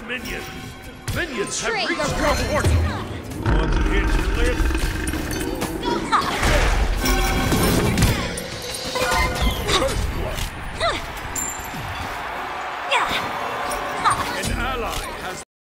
minions! Minions have Betrayed reached your your portal! Ones that hit your lip!